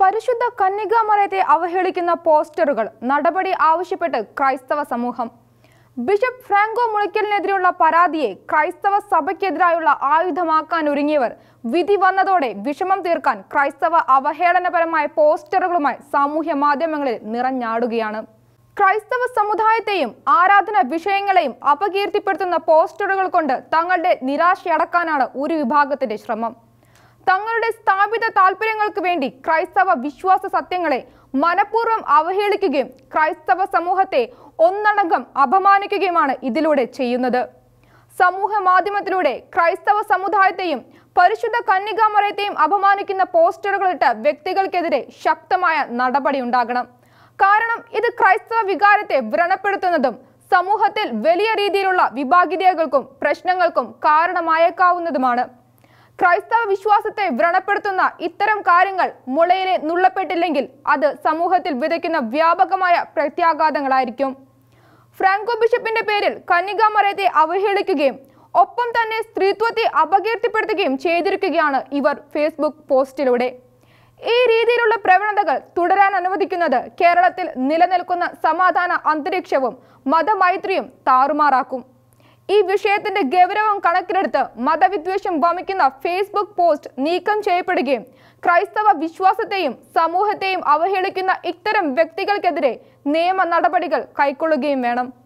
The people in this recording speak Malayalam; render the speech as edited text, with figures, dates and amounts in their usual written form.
പരിശുദ്ധ കന്യകാമറിയത്തെ അവഹേളിക്കുന്ന പോസ്റ്ററുകൾ നടപടി ആവശ്യപ്പെട്ട് ക്രൈസ്തവ സമൂഹം. ബിഷപ്പ് ഫ്രാങ്കോ മുളയ്ക്കലിനെതിരെയുള്ള പരാതിയെ ക്രൈസ്തവ സഭയ്ക്കെതിരായുള്ള ആയുധമാക്കാൻ ഒരുങ്ങിയവർ വിധി വന്നതോടെ വിഷമം തീർക്കാൻ ക്രൈസ്തവ അവഹേളനപരമായ പോസ്റ്ററുകളുമായി സാമൂഹ്യ മാധ്യമങ്ങളിൽ നിറഞ്ഞാടുകയാണ്. ക്രൈസ്തവ സമുദായത്തെയും ആരാധന വിഷയങ്ങളെയും അപകീർത്തിപ്പെടുത്തുന്ന പോസ്റ്ററുകൾ കൊണ്ട് തങ്ങളുടെ നിരാശയടക്കാനാണ് ഒരു വിഭാഗത്തിന്റെ ശ്രമം. തങ്ങളുടെ സ്ഥാപിത താല്പര്യങ്ങൾക്ക് വേണ്ടി ക്രൈസ്തവ വിശ്വാസ സത്യങ്ങളെ മനഃപൂർവ്വം അവഹേളിക്കുകയും ക്രൈസ്തവ സമൂഹത്തെ ഒന്നടങ്കം അപമാനിക്കുകയുമാണ് ഇതിലൂടെ ചെയ്യുന്നത്. സമൂഹ മാധ്യമത്തിലൂടെ ക്രൈസ്തവ സമുദായത്തെയും പരിശുദ്ധ കന്യകാമറിയത്തെയും അപമാനിക്കുന്ന പോസ്റ്ററുകളിട്ട വ്യക്തികൾക്കെതിരെ ശക്തമായ നടപടി ഉണ്ടാകണം. കാരണം ഇത് ക്രൈസ്തവ വികാരത്തെ വ്രണപ്പെടുത്തുന്നതും സമൂഹത്തിൽ വലിയ രീതിയിലുള്ള വിഭാഗീയതകൾക്കും പ്രശ്നങ്ങൾക്കും കാരണമായേക്കാവുന്നതുമാണ്. ക്രൈസ്തവ വിശ്വാസത്തെ വ്രണപ്പെടുത്തുന്ന ഇത്തരം കാര്യങ്ങൾ മുളയിലെ നുള്ളപ്പെട്ടില്ലെങ്കിൽ അത് സമൂഹത്തിൽ വിതയ്ക്കുന്ന വ്യാപകമായ പ്രത്യാഘാതങ്ങളായിരിക്കും. ഫ്രാങ്കോ ബിഷപ്പിന്റെ പേരിൽ കന്യകാമറിയത്തെ അവഹേളിക്കുകയും ഒപ്പം തന്നെ സ്ത്രീത്വത്തെ അപകീർത്തിപ്പെടുത്തുകയും ചെയ്തിരിക്കുകയാണ് ഇവർ ഫേസ്ബുക്ക് പോസ്റ്റിലൂടെ. ഈ രീതിയിലുള്ള പ്രവണതകൾ തുടരാൻ അനുവദിക്കുന്നത് കേരളത്തിൽ നിലനിൽക്കുന്ന സമാധാന അന്തരീക്ഷവും മതമൈത്രിയും താറുമാറാക്കും. ഈ വിഷയത്തിന്റെ ഗൗരവം കണക്കിലെടുത്ത് മതവിദ്വേഷം വമിക്കുന്ന ഫേസ്ബുക്ക് പോസ്റ്റ് നീക്കം ചെയ്യപ്പെടുകയും ക്രൈസ്തവ വിശ്വാസത്തെയും സമൂഹത്തെയും അവഹേളിക്കുന്ന ഇത്തരം വ്യക്തികൾക്കെതിരെ നിയമ നടപടികൾ കൈക്കൊള്ളുകയും വേണം.